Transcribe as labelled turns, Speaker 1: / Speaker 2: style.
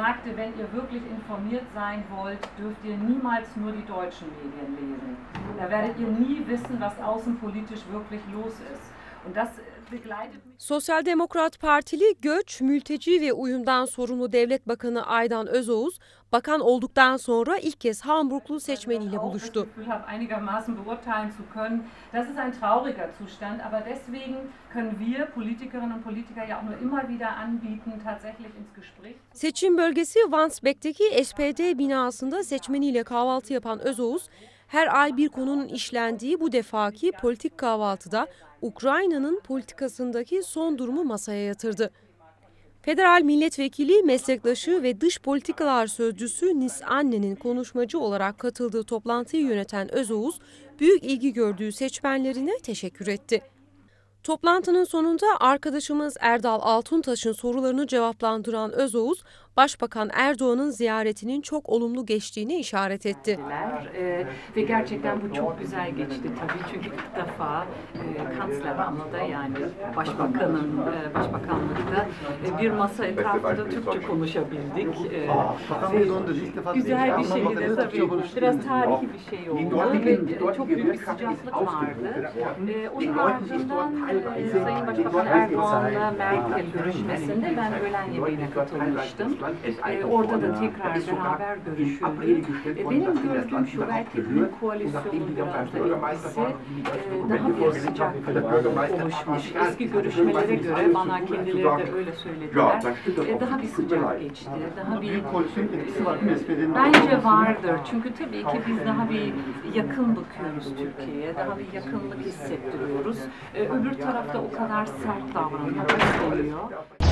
Speaker 1: sagte, wenn ihr wirklich informiert sein wollt, dürft ihr niemals nur die deutschen Medien lesen. Da werdet ihr nie wissen, was außenpolitisch wirklich los ist. Und das begleitet mich.
Speaker 2: Sosyal Demokrat Partili Göç, Mülteci ve Uyumdan sorumlu Devlet Bakanı Aydan Özoğuz, bakan olduktan sonra ilk kez Hamburglu seçmeniyle buluştu.
Speaker 1: Einigermaßen beurteilen zu können. Das ist ein trauriger Zustand, aber deswegen können wir Politikerinnen und Politiker ja auch nur immer wieder anbieten, tatsächlich ins Gespräch.
Speaker 2: Seçim bölgesi Wandsbek'teki SPD binasında seçmeniyle kahvaltı yapan Özoğuz, her ay bir konunun işlendiği bu defaki politik kahvaltıda Ukrayna'nın politikasındaki son durumu masaya yatırdı. Federal milletvekili, meslektaşı ve dış politikalar sözcüsü Nis Anne'nin konuşmacı olarak katıldığı toplantıyı yöneten Özoğuz, büyük ilgi gördüğü seçmenlerine teşekkür etti. Toplantının sonunda arkadaşımız Erdal Altuntaş'ın sorularını cevaplandıran Özoğuz, Başbakan Erdoğan'ın ziyaretinin çok olumlu geçtiğine işaret etti.
Speaker 1: Ve gerçekten bu çok güzel geçti tabii çünkü ilk defa kanslerliğinde yani başbakanlıkta bir masa etrafında Türkçe konuşabildik. Güzel bir şeydi tabii. Biraz tarihi bir şey oldu ve çok büyük bir sıcaklık vardı. Onun ardından Sayın Başbakan Erdoğan'la Merkel görüşmesinde ben öğlen yemeğine katılmıştım. Orada da tekrar beraber görüşüldü. Benim gördüğüm şu, belki büyük koalisyonun biraz da etkisi, daha bir sıcaklık oluşmuş. Eski görüşmelere göre bana kendileri de öyle söylediler. Daha bir sıcak geçti. Daha bir bence vardır. Çünkü tabii ki biz daha bir yakın bakıyoruz Türkiye'ye. Daha bir yakınlık hissettiriyoruz. Öbür tarafta o kadar sert davranmak istemiyor.